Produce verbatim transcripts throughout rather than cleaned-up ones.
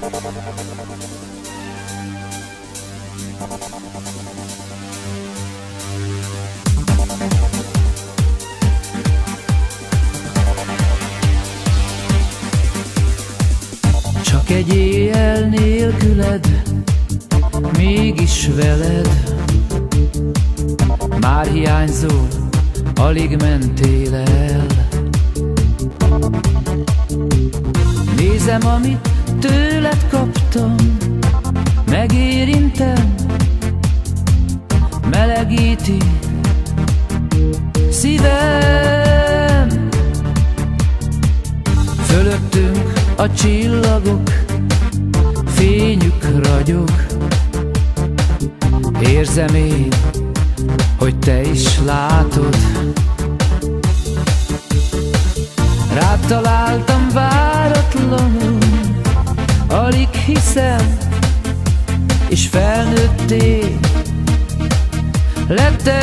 Csak egy éjjel nélküled, mégis veled, már hiányzol, alig mentél el. Nézem, amit tőled kaptam, megérintem, melegíti szívem. Fölöttünk a csillagok, fényük ragyog. Érzem én, hogy te is látod. Rád találtam váratlanul, alig hiszem, és felnőtté lettem.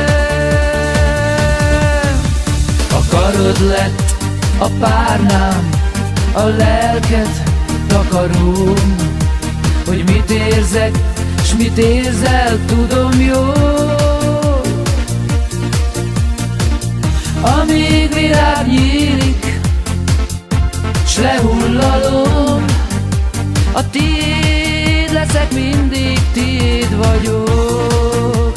A karod lett a párnám, a lelked takarom, hogy mit érzek, s mit érzel, tudom jól. Amíg virág nyílik, s lehullalom, a tiéd leszek, mindig tiéd vagyok.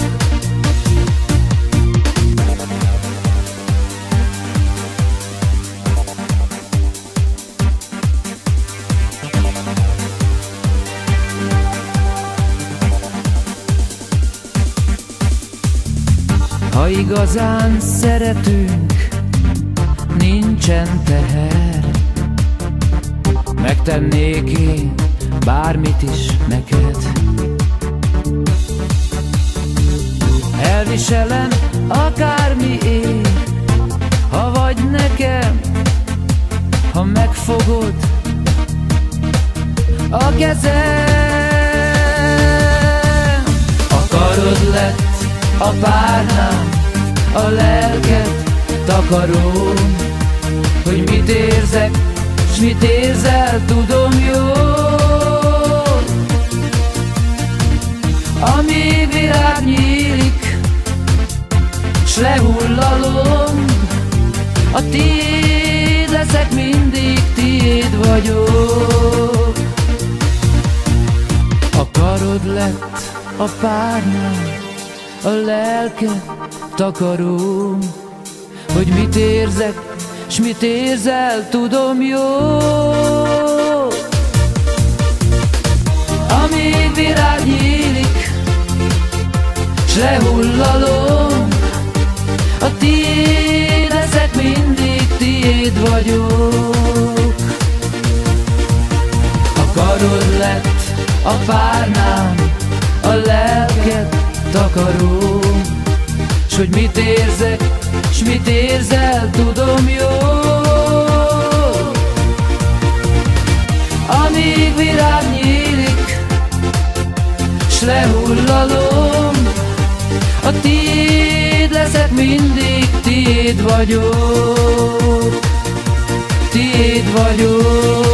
Ha igazán szeretünk, nincsen teher, megtennék én bármit is neked. Elviselem akármi ér, ha vagy nekem, ha megfogod a kezem. A karod lett a párnám, a lelked takarom, hogy mit érzek, s mit érzel, tudom jól. Amíg virág nyílik, s lehullalom, a tiéd leszek, mindig tiéd vagyok. A karod lett a párnám, a lelked takarom, hogy mit érzek, s mit érzel, tudom jól. Amíg virág nyílik, s lehullalom, a tiéd leszek, mindig tiéd vagyok. A karod lett a párnám, a lelked takarom, s hogy mit érzek, s mit érzel, tudom jól. Amíg virág nyílik, s lehullalom, a tiéd leszek, mindig tiéd vagyok, tiéd vagyok.